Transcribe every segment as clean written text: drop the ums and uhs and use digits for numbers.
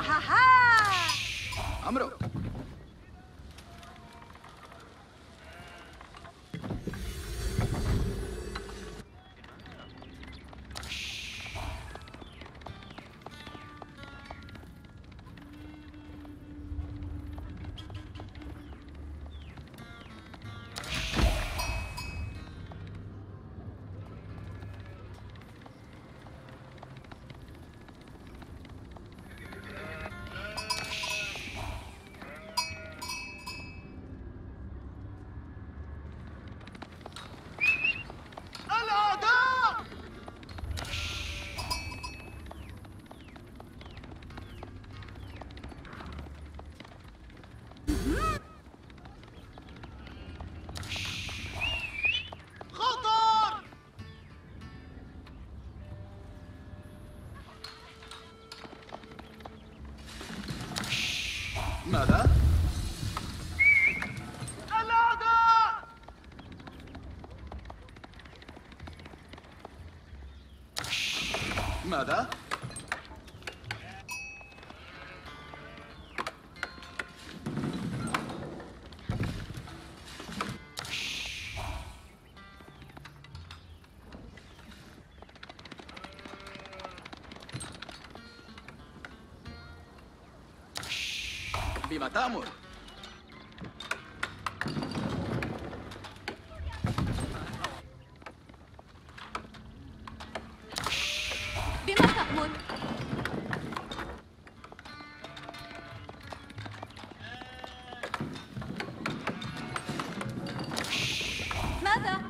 ها ها. أمرك. ماذا؟ الأعداء! ماذا؟ بما تأمر. بما تأمر. ماذا؟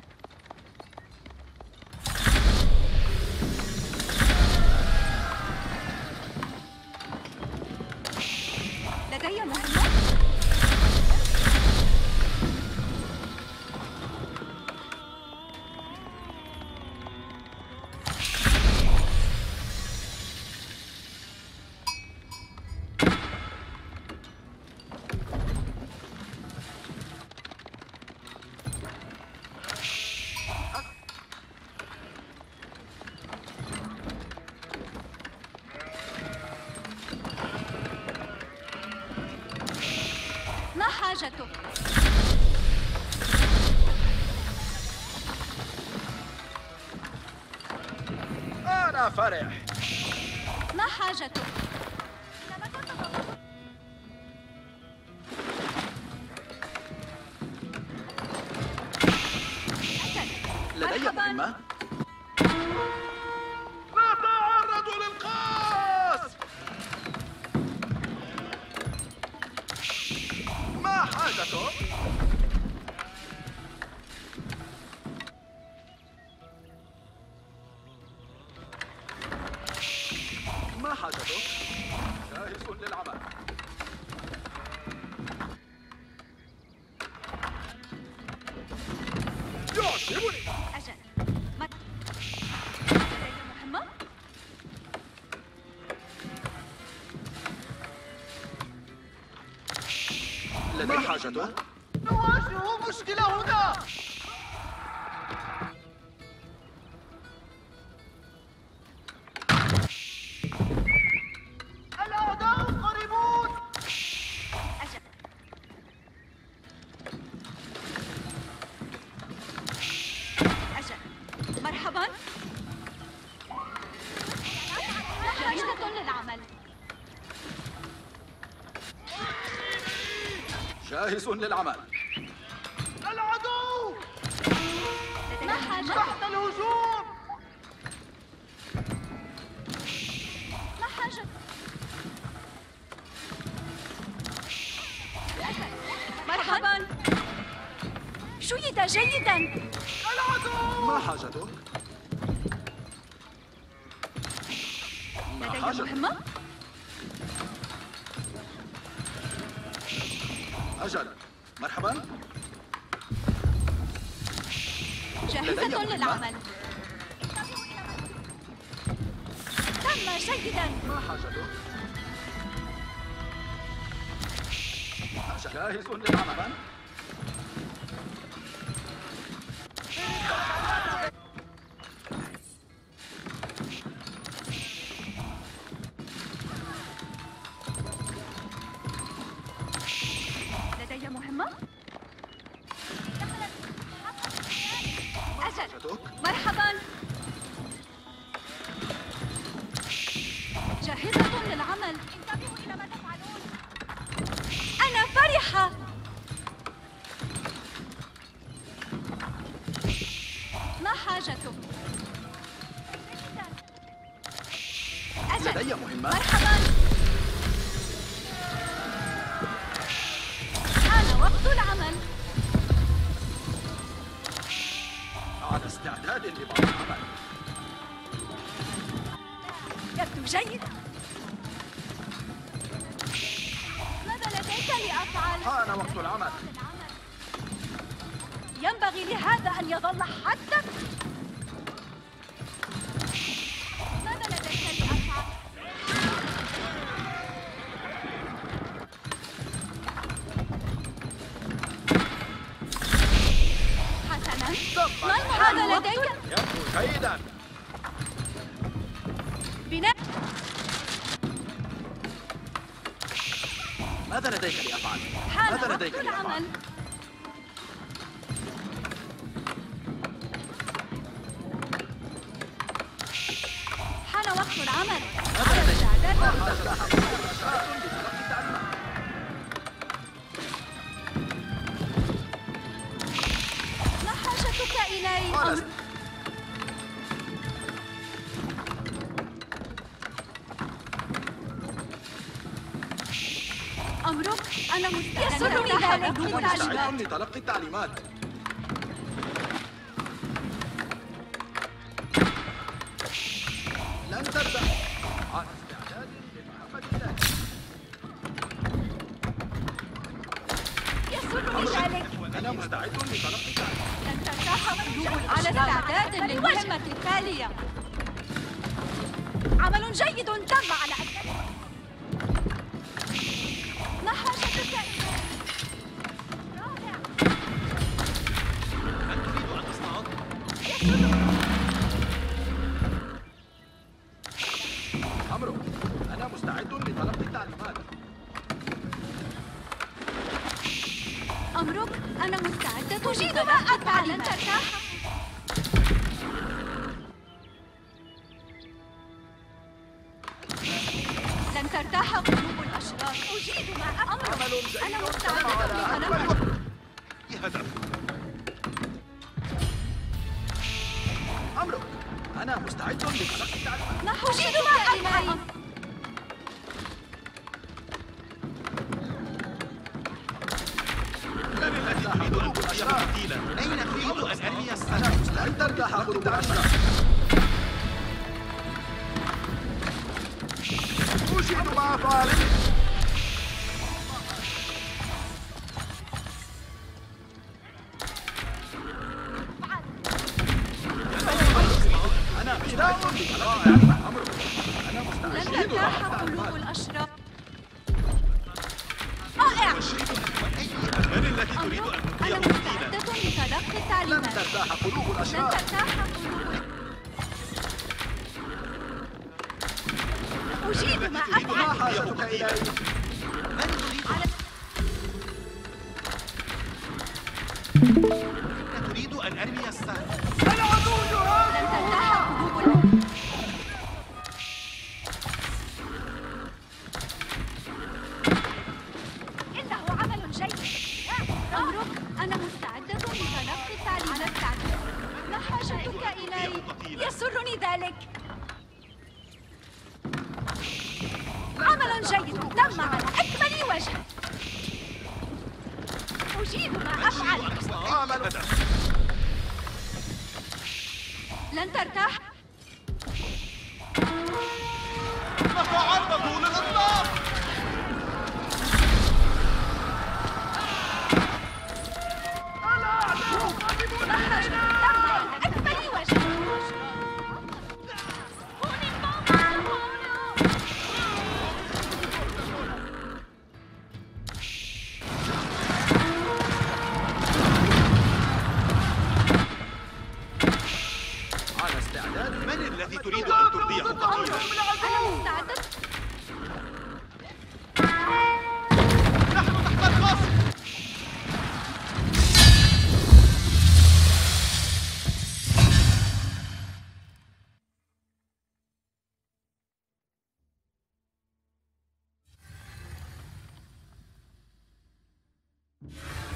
لدي مهمة. ما حاجتك؟ أنا فرح. ما حاجتك؟ لدي مهمة. لا تعرضوا للقصف! ما حاجته؟ ما حاجته؟ جاهز للعمل. يعجبني. أجل. لدي مهمة. لدي حاجته؟ نواجه مشكلة هنا! الأعداء قريبون! أجل. أجل. مرحبا. جاهزة للعمل. جاهز للعمل. العدو! ما حاجتك؟ تحت الهجوم! ما حاجتك؟ مرحبا. شيد جيدا. العدو! ما حاجته؟ ما لدي حاجته؟ مهمة. أجل. مرحبا. جاهزة لدي مهمة. للعمل. تم جيدا. ما حاجته؟ جاهز للعمل. مهمة؟ أجل، حاجتك؟ مرحباً. جاهزة للعمل. انتبهوا إلى ما تفعلون. أنا فرحة. ما حاجتك؟ أجل، لدي مهمة. مرحباً. حان وقت العمل. على استعداد لبعض العمل. يبدو جيد. ماذا لديك لأفعل؟ حان وقت العمل. ينبغي لهذا أن يظل حدك. ماذا لديك لأفعل؟ حسناً. ما هذا لديك؟ يبدو جيدا. بناء. ماذا لديك لأفعل؟ حان ماذا وقت لديك لأفعل؟ العمل. حان وقت العمل. على الاستعداد. ما حاجتك إلي؟ قال أمرك. أنا يسرني ذلك. مستعد لتلقي التعليمات. لن تربح. على استعداد لمحبة الله. يسرني ذلك. أنا مستعد لتلقي التعليمات. لن ترتاح على استعداد للمهمة التالية. عمل جيد تم على أكمل. ما حاجتك إليه؟ رائع. هل تريد أن تصطاد؟ أمرك. أنا مستعد لتلقي التعليمات. أمرك. أنا مستعدة. أجيد ما أفعل. لن ترتاح. لن ترتاح قلوب الأشرار. أجيد ما أفعل. عمل جيد. أنا مستعدة للعمل. هدف. أمرك. أنا مستعد لتلقي التعليمات. ما أجيد ما أفعل. من الذي تريد أن تلقيه قتيلا؟ أين تريد أن أرمي أنا السهم؟ مستعد ترتاح قلوب الأشرار. أجيد ما أفعل. أنا مستعد لتلقي التعليمات. أمرك. أنا لن مستعد ترتاح لتلقي قلوب التعليمات. الأشرار. رائع. من التي تريد أن أنا تلقيه قتيلا؟ مستعدة لتلقي لن التعليمات. ترتاح قلوب لن الأشرار. ترتاح قلوب. أجيد ما ما أفعل. حاجتك إلي؟ من تريد على تريد أن أرمي السهم؟ لن ترتاح قلوب. إنه عمل جيد. أمرك. أنا مستعدة لتلقي التعليمات. ما حاجتك إلي؟ يسرني ذلك. عمل جيد تم على أكمل وجه. أجيد ما أفعل. هدف. لن ترتاح. تعرضوا للإطلاق. ما حاجتك تم على أكمل وجه. على استعداد. من الذي تريد أن ترضيه قتيلا؟ أنا مستعدة. الأشرار.